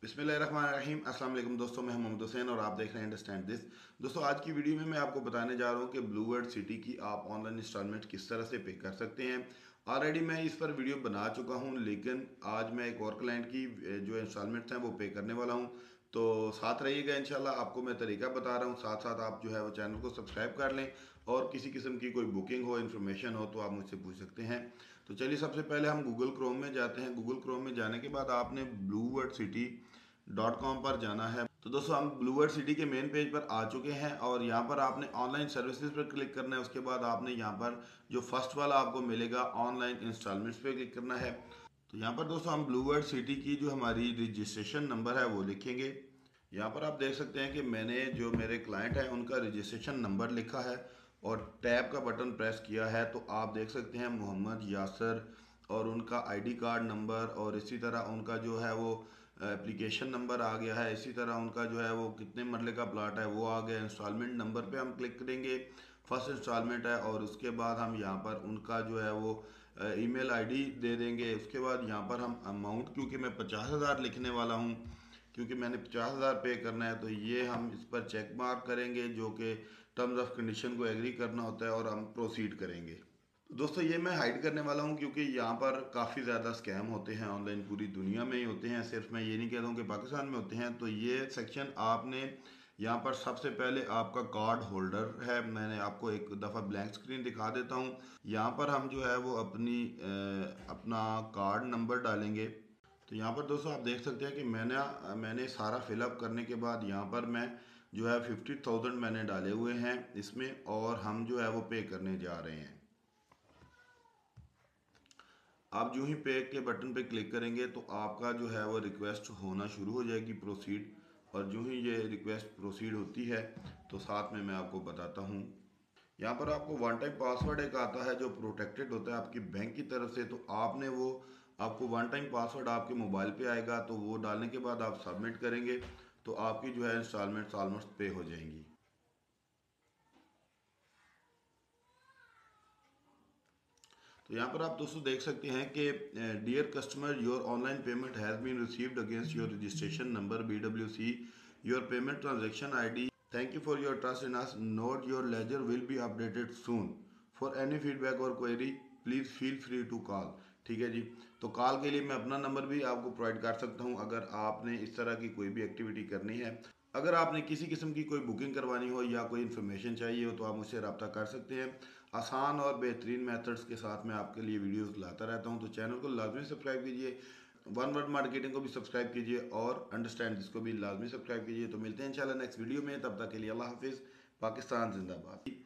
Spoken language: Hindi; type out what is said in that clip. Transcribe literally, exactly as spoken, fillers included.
बिस्मिल्लाहिर्रहमानिर्रहीम। अस्सलाम वालेकुम दोस्तों, मैं मोहम्मद हुसैन और आप देख रहे हैं अंडरस्टैंड दिस। दोस्तों, आज की वीडियो में मैं आपको बताने जा रहा हूं कि ब्लूवर्ड सिटी की आप ऑनलाइन इंस्टॉलमेंट किस तरह से पे कर सकते हैं। ऑलरेडी मैं इस पर वीडियो बना चुका हूं, लेकिन आज मैं एक और क्लाइंट की जो इंस्टॉलमेंट्स हैं वो पे करने वाला हूं। तो साथ रहिएगा, इंशाल्लाह आपको मैं तरीका बता रहा हूँ। साथ साथ आप जो है वो चैनल को सब्सक्राइब कर लें और किसी किस्म की कोई बुकिंग हो, इन्फॉर्मेशन हो तो आप मुझसे पूछ सकते हैं। तो चलिए, सबसे पहले हम गूगल क्रोम में जाते हैं। गूगल क्रोम में जाने के बाद आपने ब्लूवर्ड सिटी डॉट कॉम पर जाना है। तो दोस्तों, हम ब्लूवर्ड सिटी के मेन पेज पर आ चुके हैं और यहाँ पर आपने ऑनलाइन सर्विसेज पर क्लिक करना है। उसके बाद आपने यहाँ पर जो फर्स्ट वाला आपको मिलेगा ऑनलाइन इंस्टॉलमेंट्स पे क्लिक करना है। तो यहाँ पर दोस्तों हम ब्लूवर्ड सिटी की जो हमारी रजिस्ट्रेशन नंबर है वो लिखेंगे। यहाँ पर आप देख सकते हैं कि मैंने जो मेरे क्लाइंट हैं उनका रजिस्ट्रेशन नंबर लिखा है और टैब का बटन प्रेस किया है। तो आप देख सकते हैं मोहम्मद यासर और उनका आईडी कार्ड नंबर और इसी तरह उनका जो है वो एप्लीकेशन नंबर आ गया है। इसी तरह उनका जो है वो कितने मरले का प्लाट है वो आ गया। इंस्टॉलमेंट नंबर पे हम क्लिक करेंगे, फर्स्ट इंस्टॉलमेंट है, और उसके बाद हम यहाँ पर उनका जो है वो ईमेल आईडी दे देंगे। उसके बाद यहाँ पर हम अमाउंट, क्योंकि मैं पचास हज़ार लिखने वाला हूँ, क्योंकि मैंने पचास हज़ार पे करना है, तो ये हम इस पर चेक मार्क करेंगे जो कि टर्म्स ऑफ कंडीशन को एग्री करना होता है, और हम प्रोसीड करेंगे। दोस्तों, ये मैं हाइड करने वाला हूँ क्योंकि यहाँ पर काफ़ी ज़्यादा स्कैम होते हैं ऑनलाइन, पूरी दुनिया में ही होते हैं। सिर्फ मैं ये नहीं कह रहा हूँ कि पाकिस्तान में होते हैं। तो ये सेक्शन आपने यहाँ पर सबसे पहले आपका कार्ड होल्डर है। मैंने आपको एक दफ़ा ब्लैंक स्क्रीन दिखा देता हूँ। यहाँ पर हम जो है वो अपनी अ, अपना कार्ड नंबर डालेंगे। तो यहाँ पर दोस्तों आप देख सकते हैं कि मैंने मैंने सारा फिलअप करने के बाद यहाँ पर मैं जो है फिफ्टी थाउजेंड मैंने डाले हुए हैं इसमें, और हम जो है वो पे करने जा रहे हैं। आप जो ही पे के बटन पे क्लिक करेंगे तो आपका जो है वो रिक्वेस्ट होना शुरू हो जाएगी, प्रोसीड। और जो ही ये रिक्वेस्ट प्रोसीड होती है तो साथ में मैं आपको बताता हूँ, यहाँ पर आपको वन टाइम पासवर्ड एक आता है जो प्रोटेक्टेड होता है आपकी बैंक की तरफ से। तो आपने वो आपको वन टाइम पासवर्ड आपके मोबाइल पे आएगा, तो वो डालने के बाद आप सबमिट करेंगे तो आपकी जो है इंस्टॉलमेंट्स ऑलमोस्ट पे हो जाएंगी। तो यहाँ पर आप दोस्तों देख सकते हैं कि dear customer, your online payment has been received against your registration number B W C, your payment transaction I D, thank you for your trust in us, note your ledger will be updated soon, for any feedback और query please feel free to call. ठीक है जी। तो कॉल के लिए मैं अपना नंबर भी आपको प्रोवाइड कर सकता हूँ अगर आपने इस तरह की कोई भी एक्टिविटी करनी है। अगर आपने किसी किस्म की कोई बुकिंग करवानी हो या कोई इन्फॉर्मेशन चाहिए हो तो आप मुझसे रब्ता कर सकते हैं। आसान और बेहतरीन मेथड्स के साथ मैं आपके लिए वीडियोस लाता रहता हूं। तो चैनल को लाजमी सब्सक्राइब कीजिए, वन वर्ड मार्केटिंग को भी सब्सक्राइब कीजिए और अंडरस्टैंड जिसको भी लाजमी सब्सक्राइब कीजिए। तो मिलते हैं इंशाल्लाह नेक्स्ट वीडियो में, तब तक के लिए अल्लाह हाफिज़। पाकिस्तान जिंदाबाद।